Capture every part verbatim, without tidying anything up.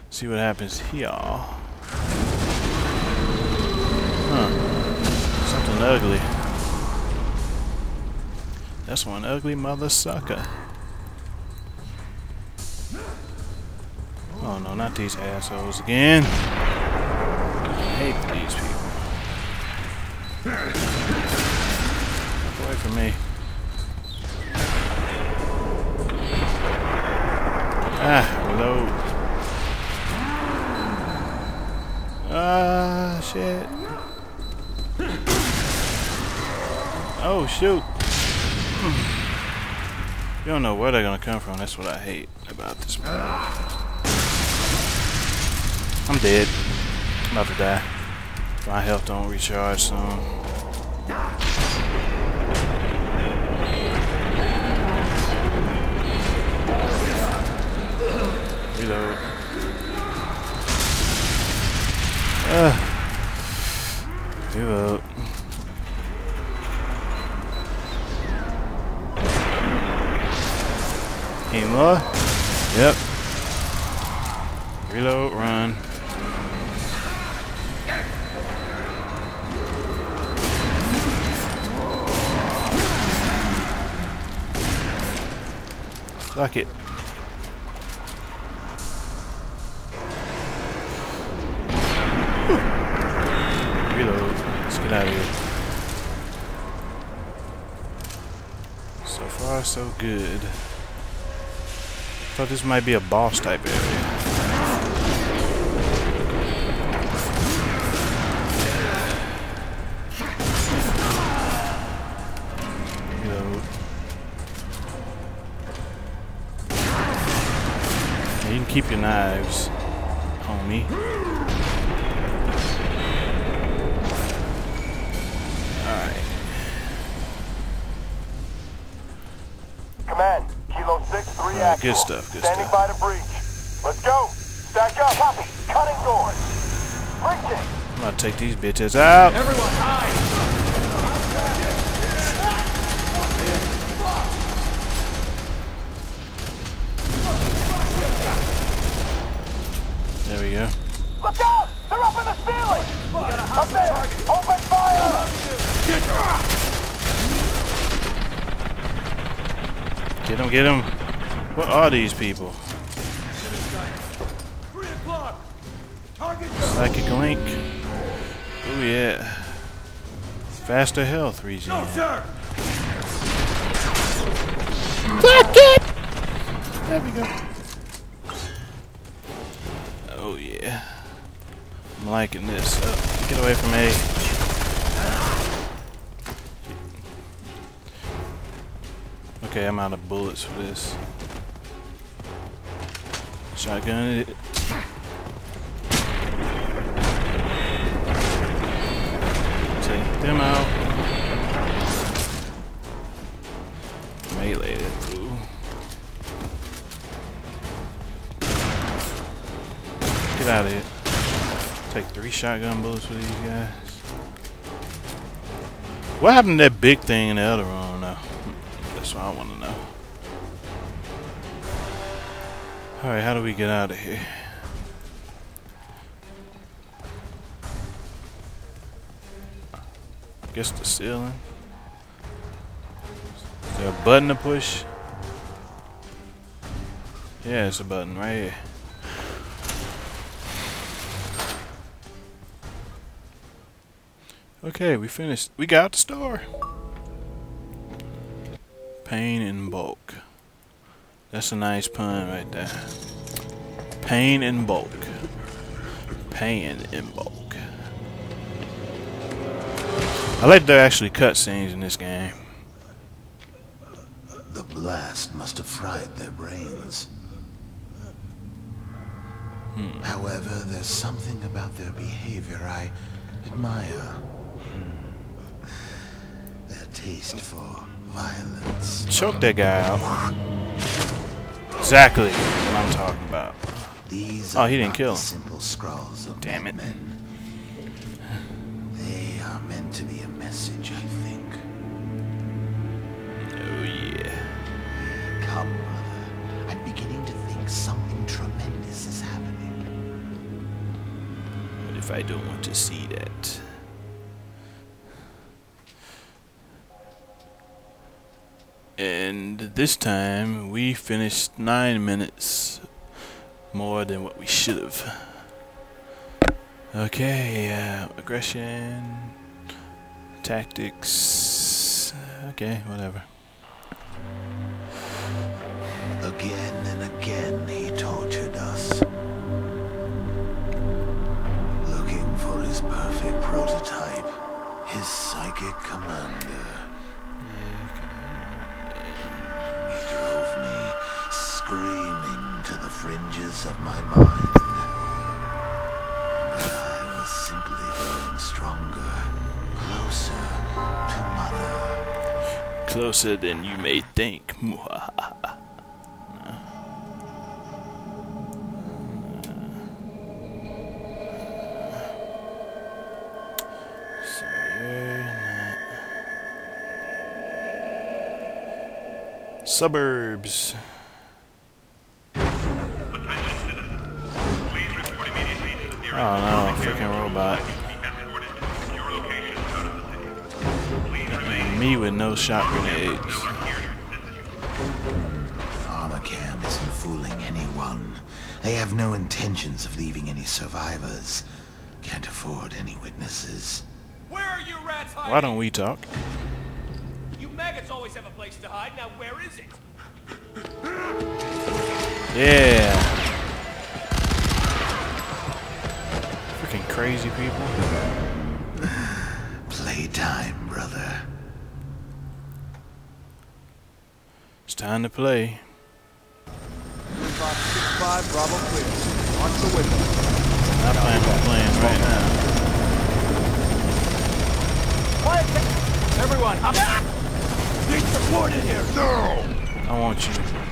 See what happens here. Huh. Something ugly. That's one ugly mother sucker. Oh no, not these assholes again. I hate these people. Get away from me. Ah, reload. Ah, shit. Oh, shoot. You don't know where they're gonna come from. That's what I hate about this movie. I'm dead. I'm about to die. My health don't recharge soon. Reload. Uh, reload. Any more? Yep. Reload, run. Fuck it. Reload. Let's get out of here. So far, so good. Thought this might be a boss type area. Reload. Yeah, you can keep your knives, homie. Alright. Command, Kilo six three Right, actual. good stuff, good Standing stuff. by the breach. Let's go. Stack up. Copy. Cutting doors. Breaching. I'm gonna take these bitches out. Everyone, hide! There we go. Look out! They're up in the ceiling! Up there! Open fire! Get him, get him. What are these people? Three o'clock! Target Psychic Link. Oh yeah. Faster health regen. go, sir! Fuck it! There we go. Oh yeah. I'm liking this. Oh, get away from me. Okay, I'm out of bullets for this. Shotgun it. Take them out. Melee it. Ooh. Get out of here. Take three shotgun bullets for these guys. What happened to that big thing in the other room now? That's what I want to know. Alright, how do we get out of here? Guess the ceiling. Is there a button to push? Yeah, it's a button right here. Okay, we finished. We got the store. Pain in bulk. That's a nice pun right there. Pain in bulk. Pain in bulk. I like there are actually cutscenes in this game. The blast must have fried their brains. Hmm. However, there's something about their behavior I admire. Their taste for violence. Choke that guy out. Exactly what I'm talking about. These Oh, are he didn't not kill the him. simple scrawls of Damn it. men. They are meant to be a message, I think. Oh yeah. Come, brother. I'm beginning to think something tremendous is happening. if I don't want to see that. And this time we finished nine minutes more than what we should have. Okay, uh, aggression, tactics, okay, whatever. Again and again he tortured us, looking for his perfect prototype, his psychic commander. He drove me screaming to the fringes of my mind. But I was simply growing stronger, closer to Mother. Closer than you may think. Suburbs. Oh no, freaking robot. And me with no shot grenades. Armacam isn't fooling anyone. They have no intentions of leaving any survivors. Can't afford any witnesses. Where are you rats hiding? Why don't we talk? You maggots always have a place to hide. Now where is it? Yeah. Freaking crazy people. Playtime, brother. It's time to play. five six five, Bravo clear. Launch the window. I plan on playing right now. Quiet! Everyone, up! Need support in here! No! I want you.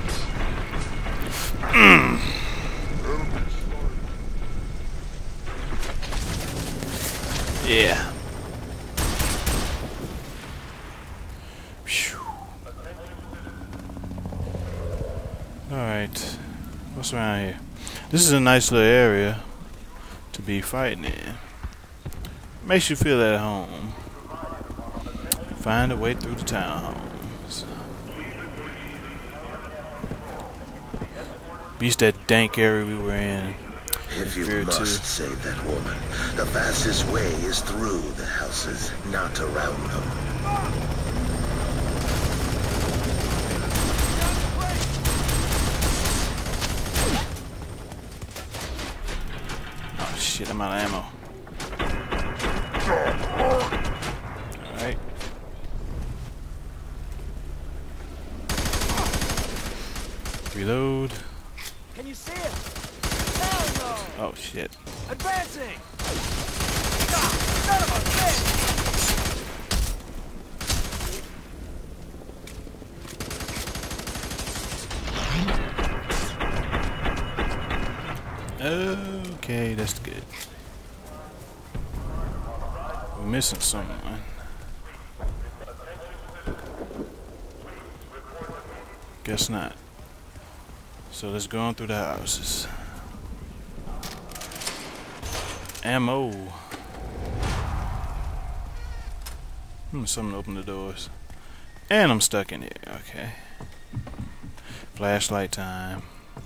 Yeah. Phew. Alright. What's around here? This is a nice little area to be fighting in. Makes you feel at home. Find a way through the townhomes. Beast that dank area we were in. If you Fear must too. save that woman, the fastest way is through the houses, not around them. Oh shit, I'm out of ammo. Alright. Reload. Can you see it? Hell no! Oh shit. Advancing! God, son of a bitch! Okay, that's good. We're missing someone. Guess not. So let's go on through the houses. Ammo. Hmm, something to open the doors. And I'm stuck in here. Okay. Flashlight time.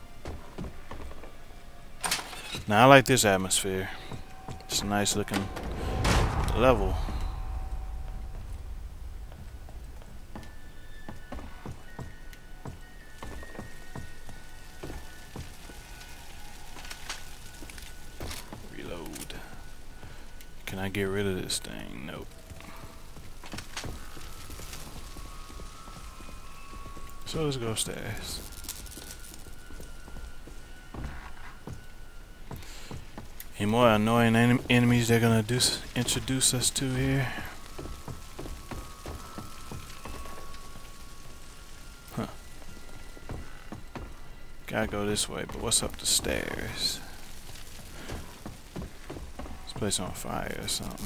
Now I like this atmosphere. It's a nice looking level. Reload. Can I get rid of this thing? Nope. So let's go upstairs. Any more annoying en enemies they're gonna do introduce us to here? Huh. Gotta go this way, but what's up the stairs? This place on fire or something.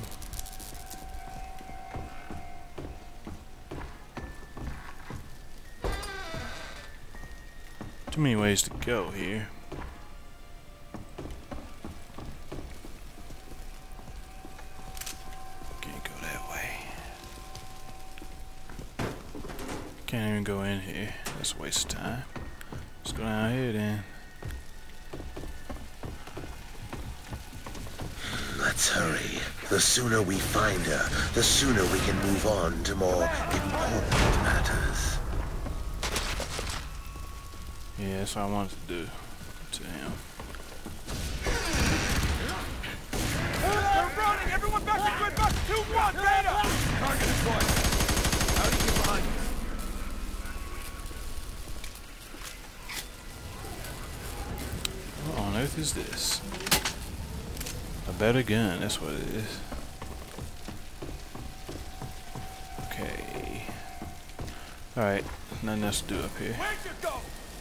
Too many ways to go here. go in here. That's a waste of time. Let's go down here then. Let's hurry. The sooner we find her, the sooner we can move on to more important matters. Yeah, that's what I wanted to do to him. They're running! Everyone back to grid box two one! Beta! Target acquired. How do you get behind you? What on earth is this? A better gun, that's what it is. Okay. Alright, nothing else to do up here. Where'd you go?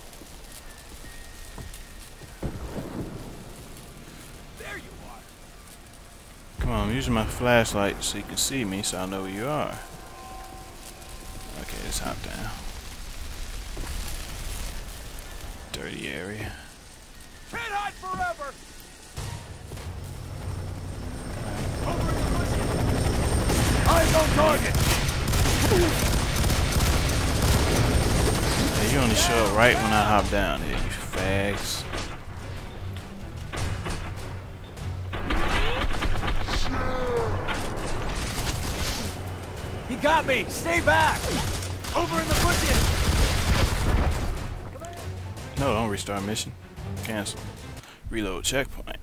There you are. Come on, I'm using my flashlight so you can see me so I know where you are. Okay, let's hop down. Dirty area. Can't hide forever! Eyes on target! Hey, you only show up right when I hop down here, you fags. He got me! Stay back! Over in the bushes! No, don't restart mission. Cancel. Reload checkpoint.